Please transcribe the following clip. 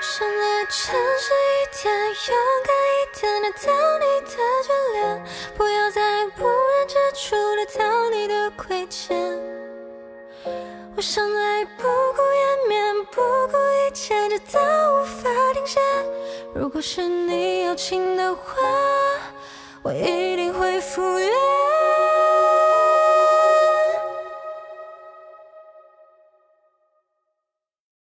想再诚实一点，勇敢一点，得到你的眷恋，不要再不忍之处得到你的亏欠。我想再不顾颜面，不顾一切，直到无法停歇。如果是你有情的话，我一定会付